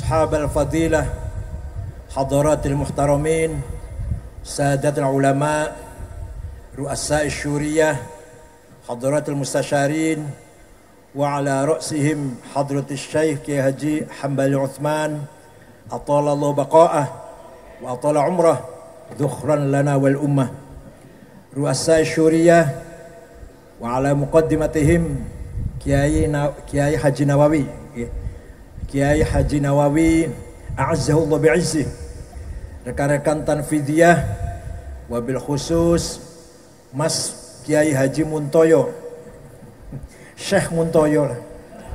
أصحاب الفضيلة حضرات المحترمين سادة العلماء رؤساء الشورية حضرات المستشارين وعلى رأسهم حضرة الشيخ كي هجي حنبل عثمان أطال الله بقاءه وأطال عمره ذخرا لنا والأمة رؤساء الشورية وعلى مقدمتهم Kiai Haji Nawawi Kiai Haji Nawawi a'azzahullah bi'izzih, rekan-rekan Tanfidiyah, wabil khusus Mas Kiai Haji Muntoyo, Syekh Muntoyo lah.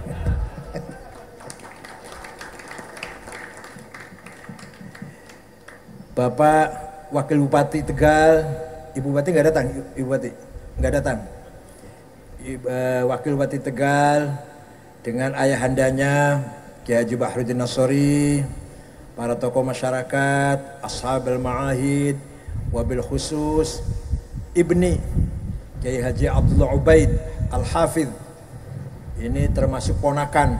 Bapak Wakil Bupati Tegal, Ibu Bupati nggak datang, Ibu Bupati nggak datang. Wakil Bupati Tegal dengan ayahandanya Kiai Haji Bahruddin Nasori, para tokoh masyarakat, ashabul ma'ahid, wabil khusus Ibni Kiai Haji Abdullah Ubaid Al-Hafidh, ini termasuk ponakan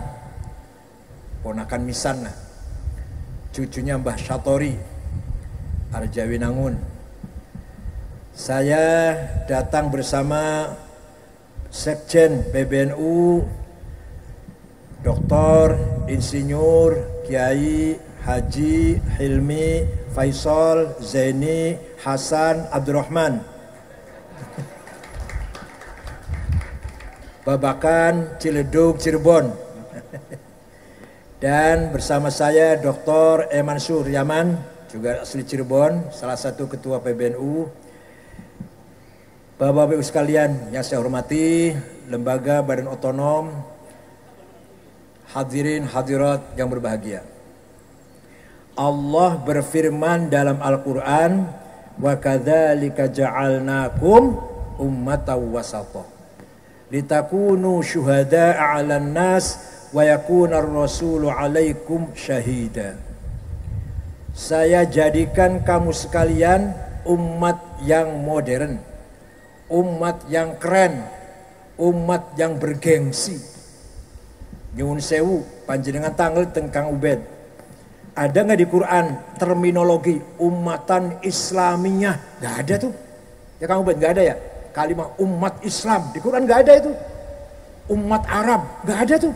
Misan, cucunya Mbah Syatori Arjawinangun. Saya datang bersama Sekjen PBNU Dr. Insinyur Kiai Haji Hilmi Faisal Zaini Hasan Abdurrahman, Babakan Ciledug Cirebon. Dan bersama saya Dr. Mansur Yaman, juga asli Cirebon, salah satu ketua PBNU. Bapak-bapak sekalian yang saya hormati, lembaga badan otonom, hadirin hadirat yang berbahagia. Allah berfirman dalam Al-Quran, wa kadzalika ja'alnakum ummatan wasata litakunu syuhada'a 'alan nas wa yakuna ar-rasulu 'alaikum syahida. Saya jadikan kamu sekalian umat yang modern, umat yang keren, umat yang bergengsi. Nyuwun sewu, panjenengan tanggal tengkang Ubed. Ada nggak di Quran terminologi umatan Islamiyah? Nggak ada tuh. Ya Kang Ubed, nggak ada ya? Kalimat umat Islam di Quran nggak ada itu. Umat Arab nggak ada tuh.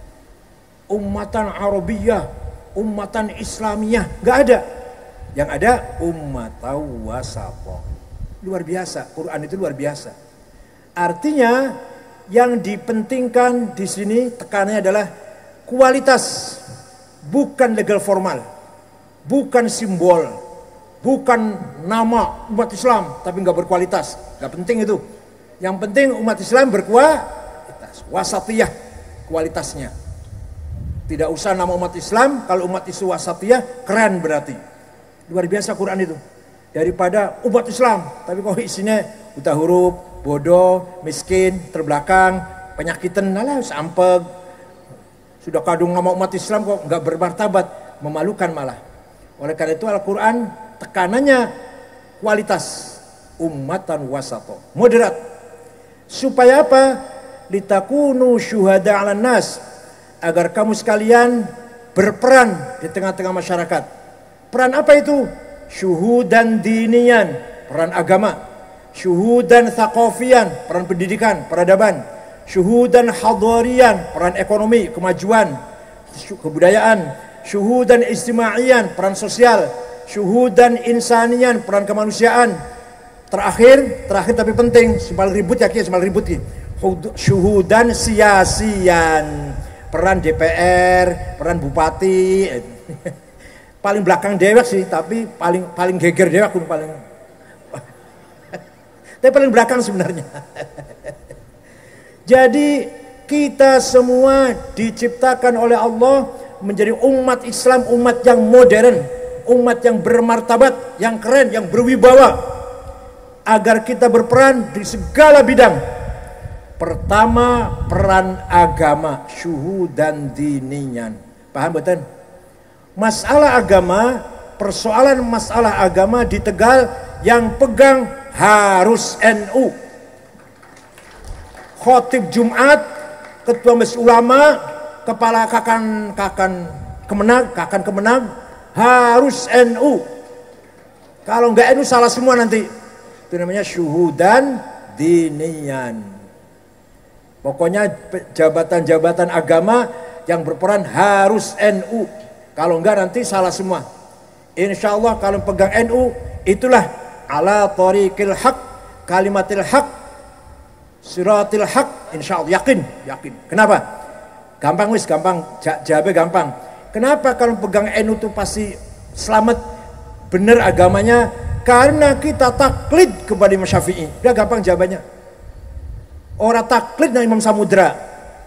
Umatan Arabiyah, umatan Islamiyah nggak ada. Yang ada ummatan wasata. Luar biasa, Quran itu luar biasa. Artinya yang dipentingkan di sini tekanannya adalah kualitas, bukan legal formal, bukan simbol, bukan nama umat Islam tapi nggak berkualitas, nggak penting itu. Yang penting umat Islam berkualitas, wasatiyah kualitasnya. Tidak usah nama umat Islam, kalau umat itu wasatiyah keren berarti. Luar biasa Quran itu. Daripada umat Islam, tapi kok isinya buta huruf, bodoh, miskin, terbelakang, penyakitan, nalah sampeg. Sudah kadung nama umat Islam kok nggak bermartabat, memalukan malah. Oleh karena itu Al-Quran tekanannya kualitas, ummatan wasato, moderat. Supaya apa? Litakunu syuhada 'alan nas, agar kamu sekalian berperan di tengah-tengah masyarakat. Peran apa itu? Syuhudan dinian, peran agama. Syuhudan thaqafiyan, peran pendidikan, peradaban. Syuhudan hadarian, peran ekonomi, kemajuan, kebudayaan. Syuhudan istimaiyan, peran sosial. Syuhudan insanian, peran kemanusiaan. Terakhir tapi penting, sembal ribut ya, sembal ribut ya. Syuhudan siasian, peran DPR, peran bupati. Paling belakang dewek sih, tapi paling geger dewek pun paling. Tapi paling belakang sebenarnya. Jadi kita semua diciptakan oleh Allah menjadi umat Islam, umat yang modern, umat yang bermartabat, yang keren, yang berwibawa, agar kita berperan di segala bidang. Pertama, peran agama, syuhudan diniyan. Paham betul? Masalah agama, persoalan masalah agama di Tegal yang pegang harus NU. Khotib Jumat, ketua Majelis Ulama, kepala kakan akan kemenang harus NU. Kalau nggak NU salah semua nanti. Itu namanya syuhudan diniyan. Pokoknya jabatan-jabatan agama yang berperan harus NU. Kalau enggak nanti salah semua. Insya Allah kalau pegang NU itulah ala tariqil haq, kalimatil haq, siratil haq. Insya Allah yakin. Kenapa? Gampang jawabnya gampang. Kenapa kalau pegang NU itu pasti selamat benar agamanya? Karena kita taklid kepada Imam Syafi'i. Udah gampang jawabannya. Orang taklid dengan Imam Samudra.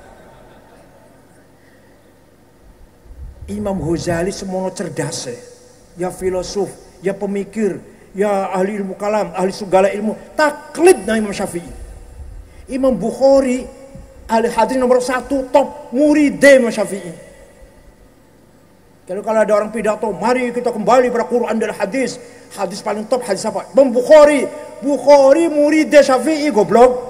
Imam Ghazali semono cerdas ya filosof, ya pemikir, ya ahli ilmu kalam, ahli segala ilmu. Taklid dengan Imam Syafi'i. Imam Bukhari ahli hadis nomor 1 top murid Imam Syafi'i. Kalau ada orang pidato, mari kita kembali pada Quran dan hadis. Hadis paling top hadis apa? Imam Bukhari murid Syafi'i, goblok.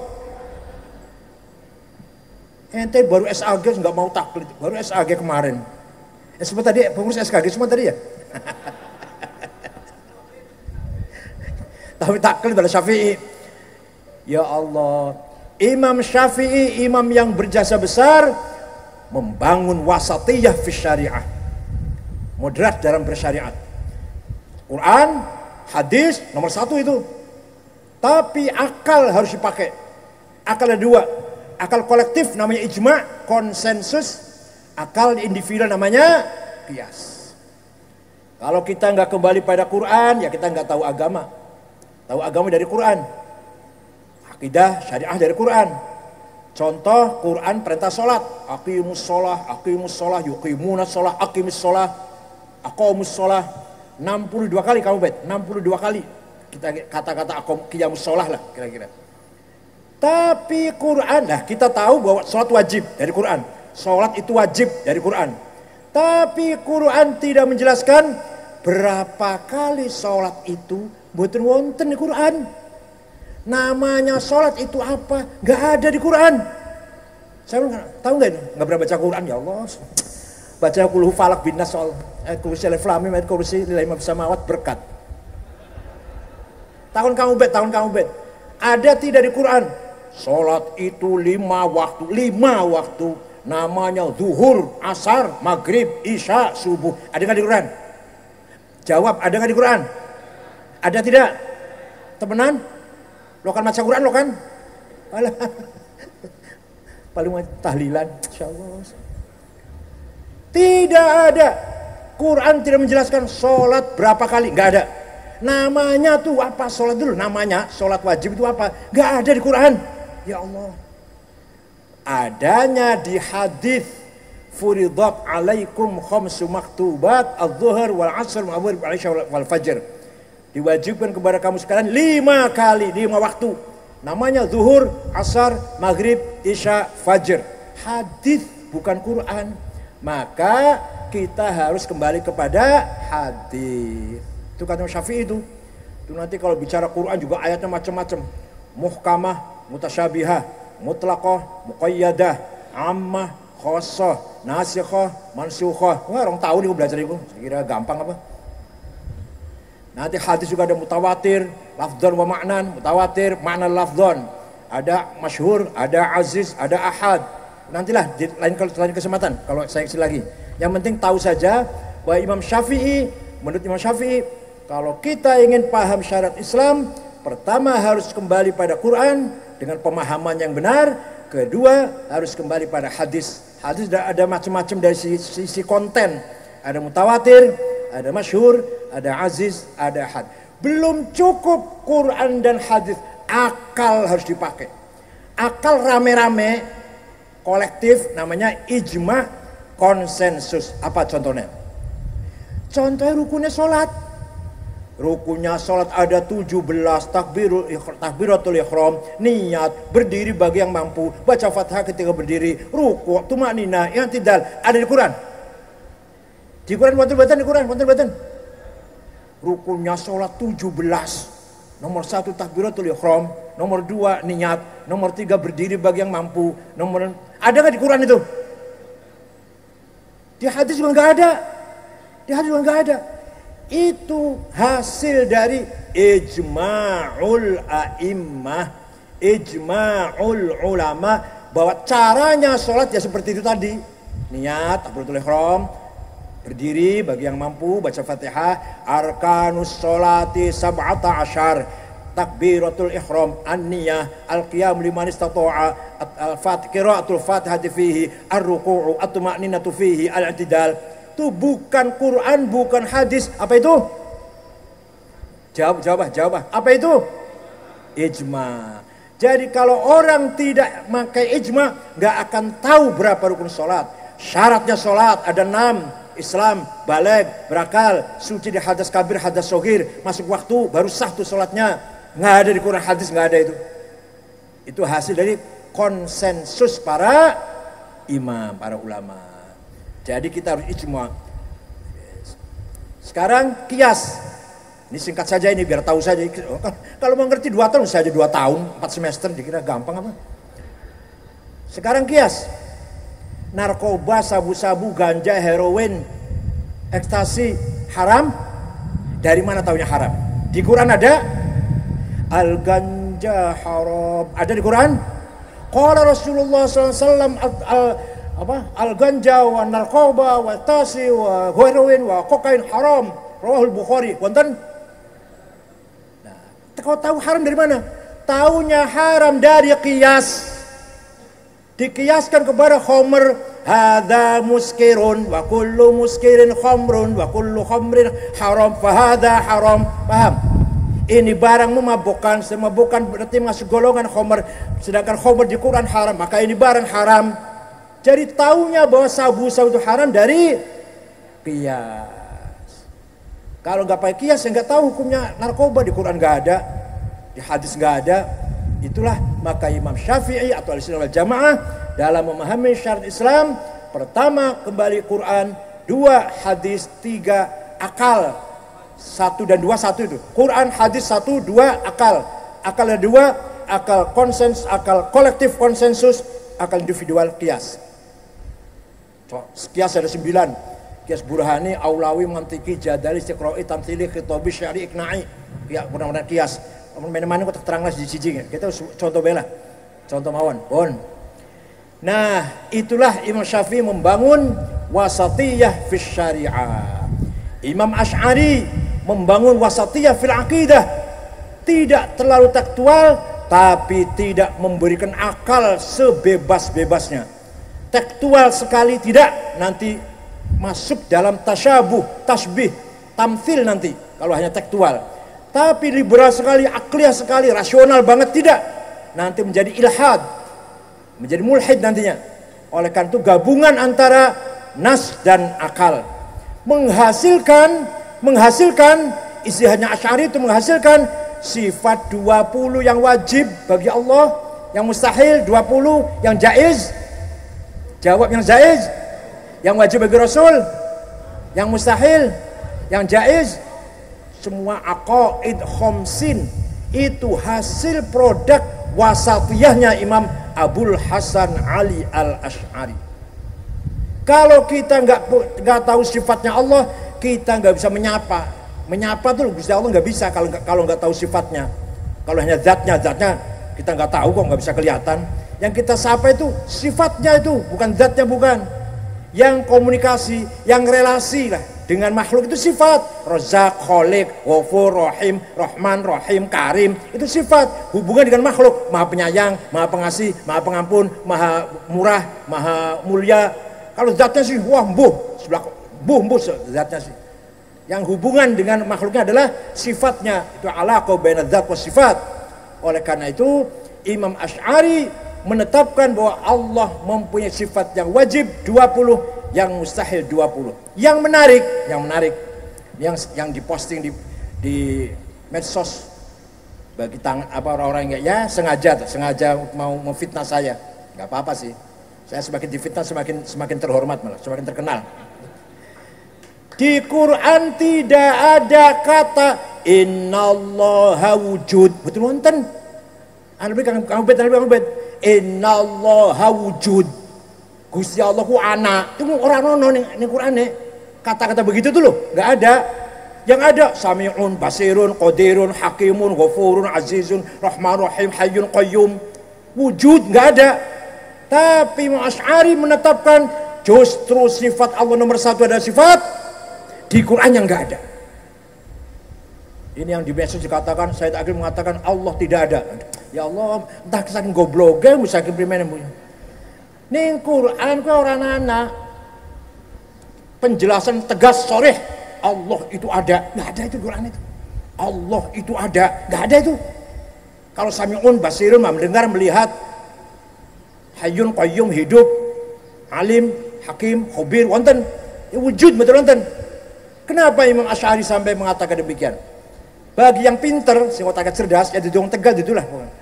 Ente baru SAG nggak mau taklid, baru SAG kemarin. Semua tadi pengurus SKG semua tadi ya. Tapi taklid pada Syafi'i. Ya Allah, Imam Syafi'i imam yang berjasa besar membangun wasatiyah fi syariah. Moderat dalam bersyariat. Quran, hadis nomor 1 itu. Tapi akal harus dipakai. Akal ada 2. Akal kolektif namanya ijma, konsensus. Akal individu namanya qiyas. Kalau kita nggak kembali pada Quran, ya kita nggak tahu agama. Tahu agama dari Quran. Akidah, syariah dari Quran. Contoh Quran perintah sholat. Aqimus sholah, yuqimunas sholah, aqimis sholah, aqamus sholah. 62 kali kamu bet, 62 kali. Kita kata-kata qiyamus sholah lah kira-kira. Tapi Quran, nah kita tahu bahwa sholat wajib dari Quran. Sholat itu wajib dari Quran. Tapi Quran tidak menjelaskan berapa kali sholat itu mboten wonten di Quran. Namanya sholat itu apa? Gak ada di Quran. Saya tahu nggak ini? Nggak pernah baca Quran ya Allah. Baca kulhu falak bin nas soal kursi alif lam mim kursi lillahi ma fis samawati berkat. Tahun kamu bet. Ada tidak di Quran? Sholat itu 5 waktu. Namanya zuhur, asar, maghrib, isya, subuh. Ada nggak di Quran? Jawab, ada nggak di Quran? Ada tidak? Temenan? Lo kan baca Quran lo kan? Alah. Paling tahlilan, insyaallah. Tidak ada. Quran tidak menjelaskan sholat berapa kali, nggak ada. Namanya tuh apa? Sholat dulu. Namanya sholat wajib itu apa? Nggak ada di Quran. Ya Allah. Adanya di hadis furidat alaikum khamsu maktubat adz-dzuhur wal 'asr wal maghrib wal isya wal fajr. Diwajibkan kepada kamu sekalian 5 kali, 5 waktu. Namanya zuhur, asar, maghrib, isya, fajr. Hadis bukan Quran. Maka kita harus kembali kepada hadis. Itu kata Syafi'i itu. Itu nanti kalau bicara Quran juga ayatnya macam-macam. Muhkamah, mutasyabihah, mutlaqah, muqayyadah, ammah, khassah, nasikhah, mansukhah. Wah, orang tahu nih belajar itu. Saya kira gampang apa? Nanti hadis juga ada mutawatir, lafdzan wa ma'nan, mutawatir, makna lafdzan. Ada masyhur, ada aziz, ada ahad. Nantilah di lain kesempatan kalau saya isi lagi. Yang penting tahu saja bahwa menurut Imam Syafi'i, kalau kita ingin paham syariat Islam, pertama harus kembali pada Quran dengan pemahaman yang benar. Kedua harus kembali pada hadis. Hadis ada macam-macam dari sisi konten. Ada mutawatir, ada masyhur, ada aziz, ada ahad. Belum cukup Quran dan hadis, akal harus dipakai. Akal rame-rame, kolektif, namanya ijma, konsensus. Apa contohnya? Contohnya rukunnya sholat. Rukunya sholat ada 17, takbiratul ihram, niat, berdiri bagi yang mampu, baca Fatihah ketika berdiri, ruku, tumanina, i'tidal. Ada di Quran. Di Quran wonten Quran. Rukunya sholat 17. Nomor 1 takbiratul ihram, nomor 2 niat, nomor 3 berdiri bagi yang mampu, ada nggak di Quran itu? Di hadis juga nggak ada. Di hadis juga nggak ada. Itu hasil dari ijma'ul a'immah, ijma'ul ulama, bahwa caranya sholat ya seperti itu tadi. Niat, takbiratul ihram, berdiri bagi yang mampu, baca Fatihah, arkanus sholati sab'ata asyar, takbiratul ihram, an-niyah, al-qiyam liman istata'a, qiraatul fatihati fihi, ar-ruku'u, at-tuma'ninatu fihi, al-i'tidal. Itu bukan Quran, bukan hadis. Apa itu? Jawab. Apa itu? Ijma. Jadi kalau orang tidak pakai ijma, nggak akan tahu berapa rukun sholat. Syaratnya sholat ada 6. Islam, baligh, berakal, suci di hadas kabir, hadas sogir, masuk waktu, baru sah tuh sholatnya. Nggak ada di Quran, hadis nggak ada itu. Itu hasil dari konsensus para imam, para ulama. Jadi kita harus ijma. Sekarang kias. Ini singkat saja ini biar tahu saja. Kalau mengerti 2 tahun saja 2 tahun, 4 semester dikira gampang apa? Sekarang kias. Narkoba, sabu-sabu, ganja, heroin, ekstasi haram. Dari mana taunya haram? Di Quran ada al-ganja haram. Ada di Quran? Qala Rasulullah SAW al-ganja wa narkoba wa tasi wa heroin wa kokain haram. Rawahul Bukhari. Wonten? Kau tahu haram dari mana? Taunya haram dari qiyas. Dikiaskan kepada khamr. Hadza muskirun wa kullu muskirin khamrun wa kullu khamrin haram fa hadza haram. Paham? Ini barang memabukkan, semabukkan berarti masuk golongan khamr. Sedangkan khamr di Quran haram, maka ini barang haram. Jadi taunya bahwa sabu-sabu itu haram dari qiyas. Kalau nggak pakai kias, ya nggak tahu hukumnya narkoba. Di Quran nggak ada, di hadis nggak ada. Itulah maka Imam Syafi'i atau Ahlussunnah wal Jamaah dalam memahami syarat Islam, pertama kembali Quran, 2 hadis, 3 akal. 1 dan 2, 1 itu. Quran, hadis 1, 2 akal. Akal ada 2, akal konsensus, akal kolektif konsensus, akal individual kias. Kias ada 9. Kias burhani, aulawi, mantiki, jadali, istiqra'i, tamthili, khitabi, syari, ikna'i. Ya, mudah-mudahan kias. Mana-mana kok teranglah siji-siji. Kita contoh bela. Contoh mawon. Bon. Nah, itulah Imam Syafi'i membangun wasatiyah fis syariah. Imam Asy'ari membangun wasatiyah fil aqidah. Tidak terlalu tekstual, tapi tidak memberikan akal sebebas-bebasnya. Tekstual sekali tidak, nanti masuk dalam tasyabuh, tasbih, tamthil nanti kalau hanya tekstual. Tapi liberal sekali, akliyah sekali, rasional banget tidak. Nanti menjadi ilhad, menjadi mulhid nantinya. Oleh karena itu gabungan antara nas dan akal menghasilkan istilahnya Asy'ari itu menghasilkan sifat 20 yang wajib bagi Allah, yang mustahil 20, yang jaiz. Jawab yang jaiz. Yang wajib bagi Rasul, yang mustahil, yang jaiz. Semua aqaid khamsin itu hasil produk wasatiyahnya Imam Abul Hasan Ali Al-Asy'ari. Kalau kita nggak tahu sifatnya Allah, kita nggak bisa menyapa. Menyapa tuh Gusti Allah nggak bisa kalau nggak tahu sifatnya. Kalau hanya zatnya kita nggak tahu kok, nggak bisa kelihatan. Yang kita sapa itu sifatnya itu, bukan zatnya, bukan. Yang komunikasi, yang relasi lah dengan makhluk itu sifat. Razzaq, Khaliq, Ghafur, Rahim, Rahman, Rahim, Karim, itu sifat. Hubungan dengan makhluk, Maha Penyayang, Maha Pengasih, Maha Pengampun, Maha Murah, Maha Mulia. Kalau zatnya sih wah sebelah zatnya sih. Yang hubungan dengan makhluknya adalah sifatnya. Itu alaqah baina dzat was sifat. Oleh karena itu Imam Asy'ari menetapkan bahwa Allah mempunyai sifat yang wajib 20, yang mustahil 20. Yang menarik, yang diposting di medsos bagi orang-orang yang sengaja mau memfitnah saya. Enggak apa-apa sih. Saya semakin difitnah semakin terhormat, malah semakin terkenal. Di Quran tidak ada kata innallaha wujud. Betul wonten? Kamu bet. Innallaha wujud. Gusti Allah ku anak. Itu orang ono ning Qur'ane. Kata-kata begitu tuh loh, enggak ada. Yang ada Sami'un, Basirun, Qadirun, Hakimun, Ghafurun, Azizun, Rahman, Rahim, Hayyun, Qayyum. Wujud enggak ada. Tapi Imam Asy'ari menetapkan justru sifat Allah nomor satu ada sifat di Quran yang enggak ada. Ini yang di medsos dikatakan, Said Agil mengatakan Allah tidak ada. Ya Allah, entah saking gobloknya saking primene. Ning Quran ku ora ana penjelasan tegas sharih Allah itu ada. Enggak ada itu Quran itu. Allah itu ada, enggak ada itu. Kalau Sami'un, Basirun mendengar, melihat, Hayyun, Qayyum, hidup, Alim, Hakim, Khabir, wonten. Ya wujud betul wonten. Kenapa Imam Asy'ari sampai mengatakan demikian? Bagi yang pinter, sing otaknya cerdas, ya didong tegal itulah.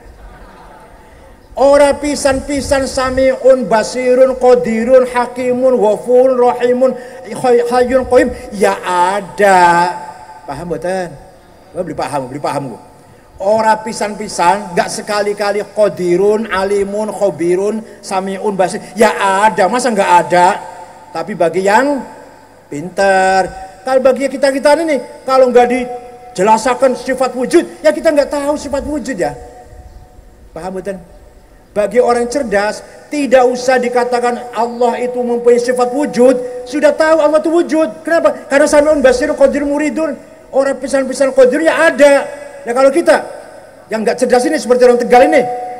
Ora pisan-pisan Sami'un, Basirun, Qadirun, Hakimun, Ghafurun, Rahimun, Hayyun, Qayyum, ya ada. Paham mboten? Beli paham. Ora pisan-pisan, enggak sekali-kali Qadirun, Alimun, Khabirun, Sami'un, Basir. Ya ada, masa enggak ada? Tapi bagi yang pintar. Kalau bagi kita ini, kalau enggak dijelaskan sifat wujud, ya kita enggak tahu sifat wujud ya. Paham betul? Bagi orang cerdas, tidak usah dikatakan Allah itu mempunyai sifat wujud. Sudah tahu Allah itu wujud. Kenapa? Karena Sami'un, Basirun, Qadirun, Muridun. Orang pisan-pisan Qadir ya ada. Ya kalau kita yang nggak cerdas ini seperti orang Tegal ini,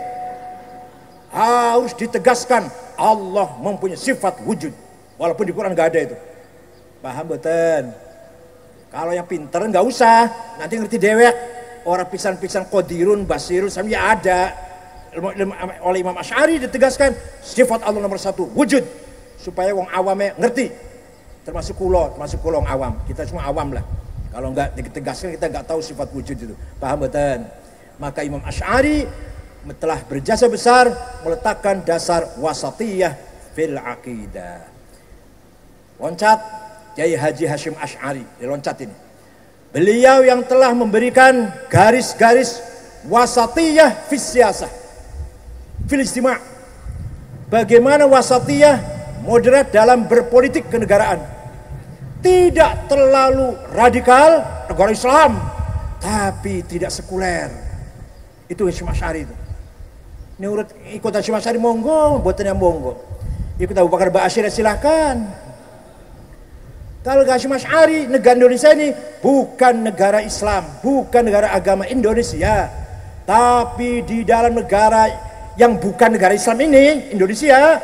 harus ditegaskan Allah mempunyai sifat wujud, walaupun di Quran nggak ada itu. Paham betul? Kalau yang pinter nggak usah, nanti ngerti dewek. Orang pisan-pisan Qadirun, Basirun, Sami ya ada. Oleh Imam Asy'ari ditegaskan sifat Allah nomor satu wujud, supaya wong awamnya ngerti. Termasuk kulo wong awam. Kita semua awam lah. Kalau enggak ditegaskan kita enggak tahu sifat wujud itu. Paham betul? Maka Imam Asy'ari telah berjasa besar meletakkan dasar wasatiyah fil aqidah. Loncat Kiai Haji Hasyim Asy'ari, loncat ini. Beliau yang telah memberikan garis-garis wasatiyah fis siyasah, fil istima'. Bagaimana wasatiyah moderat dalam berpolitik kenegaraan. Tidak terlalu radikal negara Islam, tapi tidak sekuler. Itu Hasyim Asy'ari itu. Ini urut ikut Hasyim Asy'ari monggo, buatan yang monggo. Ikut Abu Bakar Ba'asyir silakan. Kalau Hasyim Asy'ari, negara Indonesia ini bukan negara Islam, bukan negara agama Indonesia, tapi di dalam negara yang bukan negara Islam ini, Indonesia,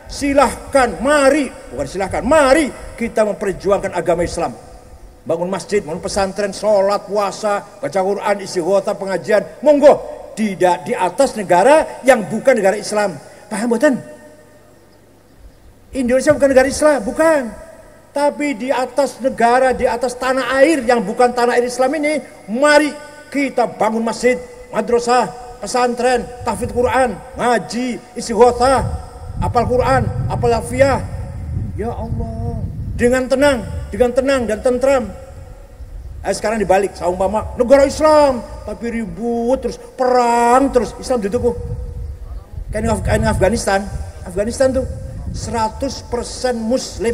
mari kita memperjuangkan agama Islam. Bangun masjid, bangun pesantren, sholat, puasa, baca Quran, istighotsah, pengajian, monggo. Tidak di atas negara yang bukan negara Islam. Paham betul? Indonesia bukan negara Islam, bukan. Tapi di atas negara, di atas tanah air yang bukan tanah air Islam ini, mari kita bangun masjid, madrasah, pesantren, tahfidz Quran, ngaji, istighotsah, apal Quran, apal lafiyah. Ya Allah, dengan tenang dan tentram. Sekarang dibalik, saumpama negara Islam tapi ribut terus, perang terus, Islam dituku. Kayak Afghanistan tuh 100% Muslim,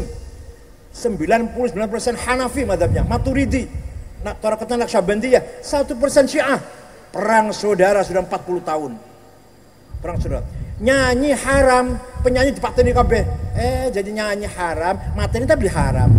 99% Hanafi madhabnya, Maturidi, Tarekatnya Naqsyabandiyah, 1% Syiah. Perang saudara sudah 40 tahun. Perang saudara. Nyanyi haram, penyanyi dipateni kabeh. Jadi nyanyi haram, mateni tapi haram.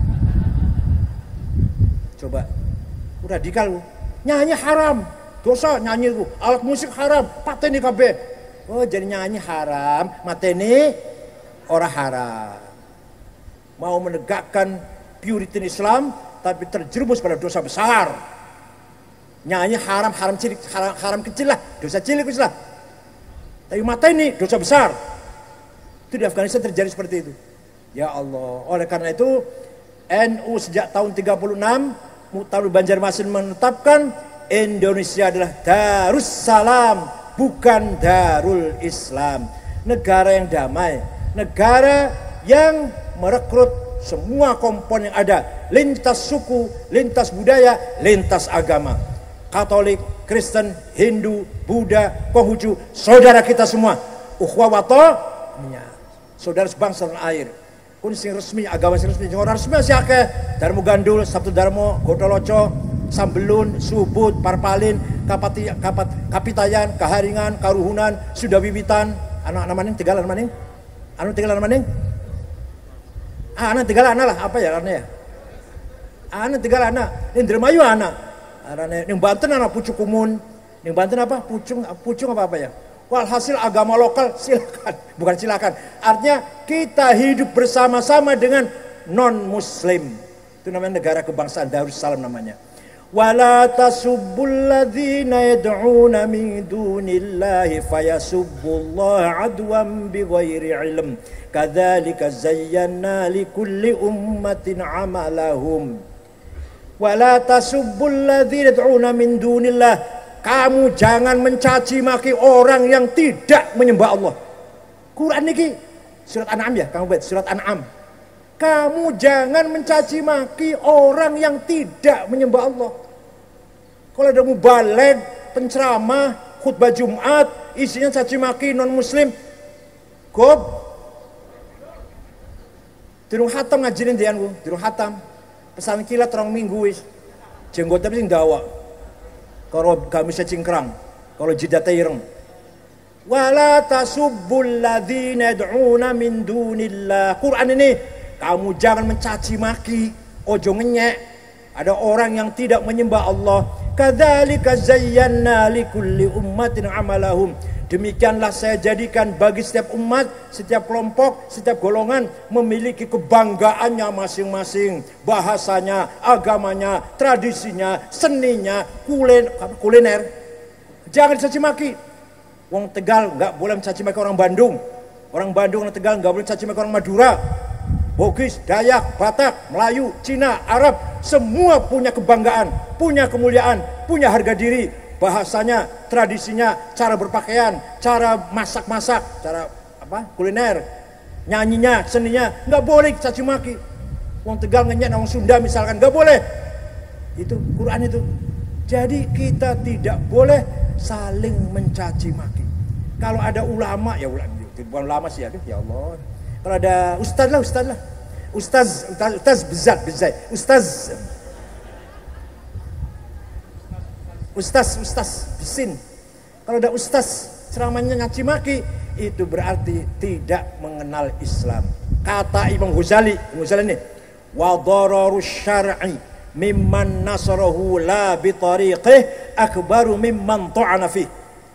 Coba, radikal lu. Nyanyi haram, dosa nyanyi itu. Alat musik haram, pateni kabeh. Jadi nyanyi haram, mateni ora haram. Mau menegakkan puritan Islam, tapi terjerumus pada dosa besar. Nyanyi haram cilik, haram kecil lah, dosa cilik lah. Tapi mata ini dosa besar. Itu di Afghanistan terjadi seperti itu. Ya Allah. Oleh karena itu NU sejak tahun 36 Muktamar Banjarmasin menetapkan Indonesia adalah Darussalam, bukan Darul Islam. Negara yang damai, negara yang merekrut semua komponen yang ada, lintas suku, lintas budaya, lintas agama. Katolik, Kristen, Hindu, Buddha, Konghucu, saudara kita semua. Ukhuwah wa ta'ah, saudara sebangsa tanah air. Kun sing resmi agama sing resmi, orang resmi sing akeh. Darmo Gandul, Sabtu Darmo, Gotoloco, Sambelun, Subut, Parpalin, Kapitayan, Kaharingan, Karuhunan, sudah wiwitan. Anak maning Tegalan maning? Anu Tegalan maning? Anak Tegalan lah, apa ya karena ya? Anak Tegalan anak, Indramayu anak. Arane ning Banten anak Pucuk Kumun. Ning Banten apa? Pucung apa ya? Walhasil agama lokal silakan, bukan silakan. Artinya kita hidup bersama-sama dengan non-muslim. Itu namanya negara kebangsaan Darussalam namanya. Wala tasubbul ladzina yad'una min dunillahi fayasubbullaha adwan bighairi ilm. Kadzalika zayyana likulli ummatin amalahum. Wala tasubbul ladzina yad'una min dunillah. Kamu jangan mencaci maki orang yang tidak menyembah Allah. Quran ini surat An'am ya, kamu baca surat An'am. Kamu jangan mencaci maki orang yang tidak menyembah Allah. Kalau ada mubaligh, penceramah, khutbah Jumat, isinya caci maki non muslim, gob. Durung hatam ngajirin dianku, durung hatam. Pesan kilat rong minggu wis. Jenggotnya sing dawa. Kalau gamisnya cingkrang, kalau jidatnya ireng. Wala tasubbul ladzina yad'una min dunillah. Quran ini, kamu jangan mencaci maki, ojo ngenyek. Ada orang yang tidak menyembah Allah. Kadzalika zayyana likulli ummatin amalahum. Demikianlah saya jadikan bagi setiap umat, setiap kelompok, setiap golongan memiliki kebanggaannya masing-masing. Bahasanya, agamanya, tradisinya, seninya, kuliner. Jangan dicaci maki. Orang Tegal nggak boleh mencaci maki orang Bandung. Orang Bandung, orang Tegal nggak boleh mencaci maki orang Madura. Bugis, Dayak, Batak, Melayu, Cina, Arab. Semua punya kebanggaan, punya kemuliaan, punya harga diri. Bahasanya, tradisinya, cara berpakaian, cara masak-masak, cara kuliner, nyanyinya, seninya, nggak boleh caci maki. Wong Tegal ngenyek, wong Sunda misalkan, nggak boleh. Itu Quran itu. Jadi kita tidak boleh saling mencaci maki. Kalau ada ulama, ya bukan ulama sih, ya Allah. Kalau ada ustaz lah. Ustaz bezat. Ustaz bisin. Kalau ada ustaz ceramahnya nyaci maki, itu berarti tidak mengenal Islam. Kata Imam Ghazali ini, wa dararus syar'i mimman nasarahu la bi tariqih akbaru mimman ta'ana fi.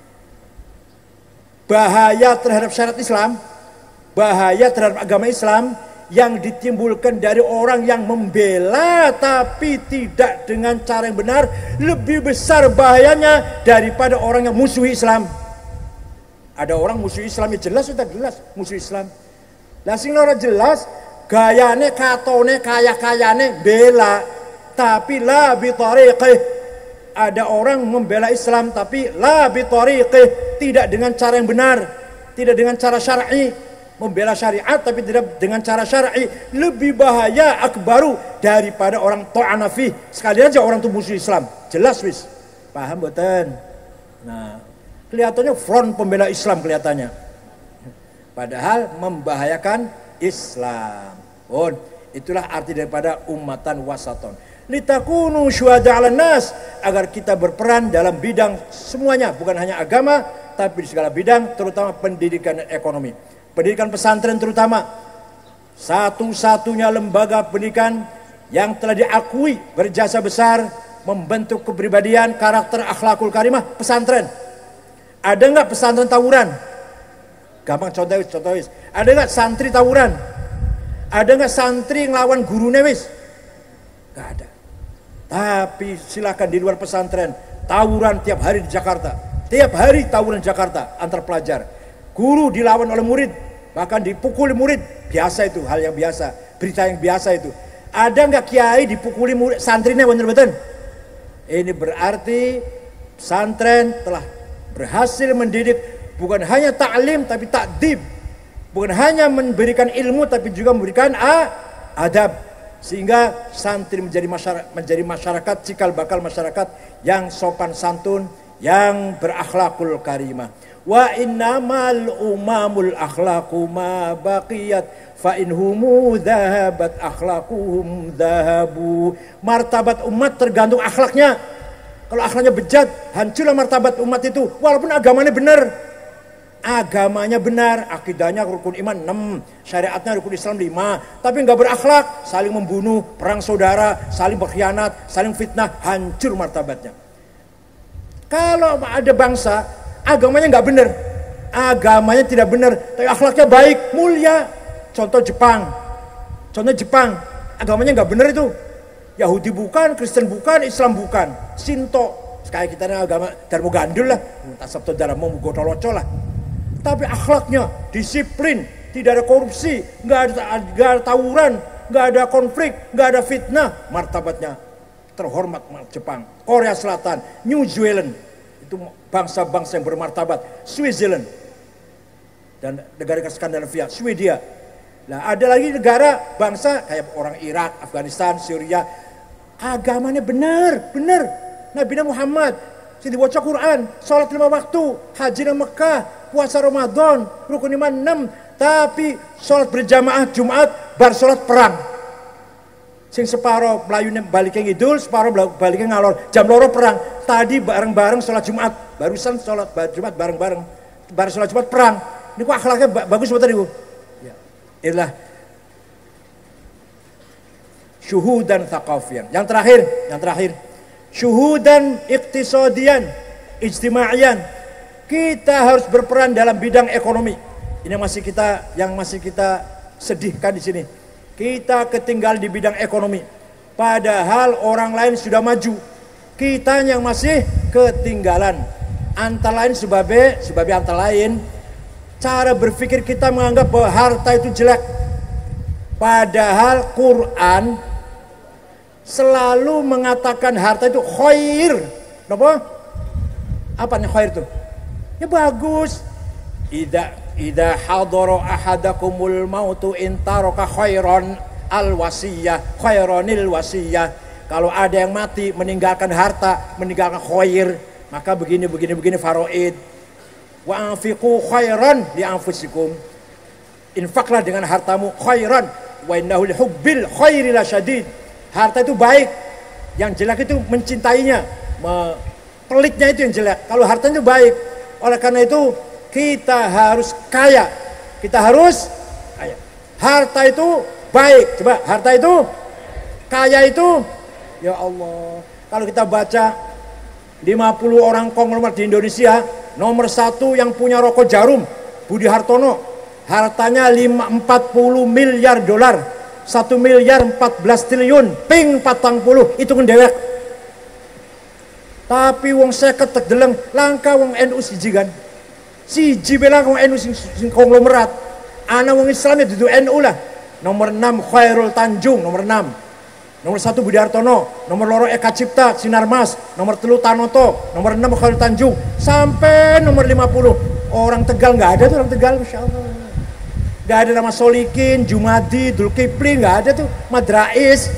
Bahaya terhadap syariat Islam, bahaya terhadap agama Islam yang ditimbulkan dari orang yang membela tapi tidak dengan cara yang benar, lebih besar bahayanya daripada orang yang musuhi Islam. Ada orang musuhi Islam, ya jelas sudah jelas musuh Islam. Lah sing ora jelas gayane katone kaya-kayane bela tapi la bi tariqih. Ada orang membela Islam tapi la bi tariqih, tidak dengan cara yang benar, tidak dengan cara syar'i. Membela syariat tapi tidak dengan cara syar'i, lebih bahaya akbaru daripada orang ta'anafi. Sekali aja orang itu musuh Islam, jelas wis. Paham boten? Nah, kelihatannya front pembela Islam kelihatannya. Padahal membahayakan Islam. Oh, itulah arti daripada ummatan wasaton. Litakunu syuhada 'alan nas, agar kita berperan dalam bidang semuanya, bukan hanya agama tapi di segala bidang, terutama pendidikan dan ekonomi. Pendidikan pesantren terutama satu-satunya lembaga pendidikan yang telah diakui berjasa besar membentuk kepribadian, karakter, akhlakul karimah, pesantren. Ada nggak pesantren tawuran? Gampang contoh. Ada nggak santri tawuran? Ada nggak santri ngelawan gurunya wis? Nggak ada. Tapi silakan di luar pesantren tawuran tiap hari di Jakarta. Tiap hari tawuran Jakarta antar pelajar. Guru dilawan oleh murid, bahkan dipukuli murid, biasa itu, hal yang biasa, berita yang biasa itu. Ada nggak kiai dipukuli murid, santrinya bener-bener? Ini berarti pesantren telah berhasil mendidik bukan hanya ta'lim tapi ta'dib, bukan hanya memberikan ilmu tapi juga memberikan adab, sehingga santri menjadi masyarakat cikal bakal masyarakat yang sopan santun, yang berakhlakul karimah. Wa innamal umamul akhlaqu ma baqiyat fa inhumu dhahabat akhlaquhum dhahabu. Martabat umat tergantung akhlaknya. Kalau akhlaknya bejat, hancurlah martabat umat itu. Walaupun agamanya benar. Agamanya benar, akidahnya rukun iman 6, syariatnya rukun Islam 5, tapi nggak berakhlak, saling membunuh, perang saudara, saling berkhianat, saling fitnah, hancur martabatnya. Kalau ada bangsa agamanya nggak benar, agamanya tidak benar, tapi akhlaknya baik, mulia. Contoh Jepang, agamanya nggak benar itu. Yahudi bukan, Kristen bukan, Islam bukan, Shinto. Kayak kita ini agama Dharma Gandul lah, tak sabtu Dharma Gotoloco lah. Tapi akhlaknya disiplin, tidak ada korupsi, nggak ada tawuran, nggak ada konflik, nggak ada fitnah, martabatnya terhormat. Jepang, Korea Selatan, New Zealand, itu bangsa-bangsa yang bermartabat. Switzerland dan negara Skandinavia, Swedia. Nah, ada lagi negara bangsa kayak orang Irak, Afghanistan, Syria, agamanya benar. Nabi Muhammad sing diwaca Quran, salat 5 waktu, haji nang Mekah, puasa Ramadan, rukun iman 6, tapi salat berjamaah Jumat bar salat perang. Sing separo mlayune balike ngidul, separo balike ngalor. Jam 2 perang. Tadi bareng-bareng salat Jumat, barusan salat Jumat bareng-bareng. Bar salat Jumat perang. Niku akhlaknya bagus betul niku. Ya. Inilah syuhudan thaqafiyan. Yang terakhir. Syuhudan iktisadian, ijtimaiyan. Kita harus berperan dalam bidang ekonomi. Ini yang masih kita sedihkan di sini. Kita ketinggalan di bidang ekonomi. Padahal orang lain sudah maju. Kita yang masih ketinggalan. Antara lain sebab antara lain cara berpikir kita menganggap bahwa harta itu jelek. Padahal Quran selalu mengatakan harta itu khair. Kenapa? Apa nih khair itu? Ya bagus. Idza hadara ahadakumul mautu in taraka khairan khairanil wasiyah. Kalau ada yang mati meninggalkan harta, meninggalkan khair, maka begini faraid. Wa anfiqu khairan li anfusikum. Infaklah dengan hartamu khairan wa innahu lihubbil khairi lasyadid. Harta itu baik, yang jelek itu mencintainya, pelitnya itu yang jelek. Kalau hartanya itu baik, oleh karena itu kita harus kaya. Harta itu baik. Coba, harta itu kaya itu, ya Allah. Kalau kita baca 50 orang konglomerat di Indonesia, nomor 1 yang punya rokok Jarum, Budi Hartono, hartanya 40 miliar dolar. 1 miliar 14 triliun, ping 40, itu dewek. Tapi wong 50 tek deleng, langka wong NU siji kan. Siji belang wong NU sing konglomerat. Ana wong Islam itu NU lah. Nomor 6 Khairul Tanjung, nomor 6. Nomor 1 Budi Hartono, nomor 2 Eka Cipta, Sinarmas, nomor 3 Tanoto, nomor 6 Khairul Tanjung, sampai nomor 50. Orang Tegal nggak ada tuh, orang Tegal, Masya Allah. Gak ada nama Solikin, Jumadi, Dulkipli, gak ada tuh, Madrais.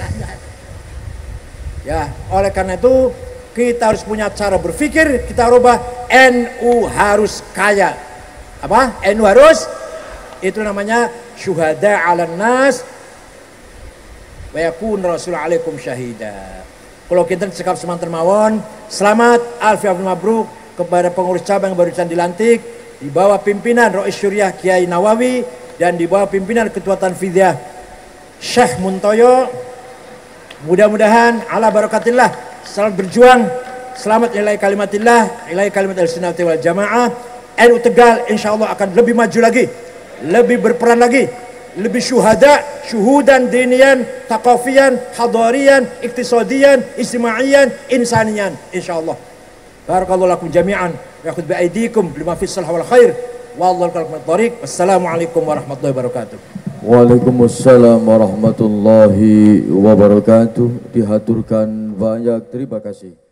Ya, oleh karena itu kita harus punya cara berpikir, kita rubah. NU harus kaya. Apa? NU harus? Itu namanya syuhada 'alan nas wa yakun rasul 'alaikum syahida. Kalau kita cekap semanten mawon, selamat alfi mabruk kepada pengurus cabang yang barusan dilantik di bawah pimpinan Rois Syuriah Kiai Nawawi dan di bawah pimpinan Ketua Tanfidiyah Syekh Muntoyo. Mudah-mudahan ala barakatillah, selamat berjuang, selamat ilai kalimatillah, ilai kalimat al-sunnati wal jamaah. NU Tegal insyaallah akan lebih maju lagi, lebih berperan lagi, lebih syuhudan dinian, taqafiyan, hadarian, iktisadian, ijtimaiyan, insanian insyaallah. Barakallahu lakum jami'an wa yakhudh bi aydikum lima fis salah wal khair. Wassalamualaikum warahmatullahi wabarakatuh. Waalaikumsalam warahmatullahi wabarakatuh. Dihaturkan banyak terima kasih.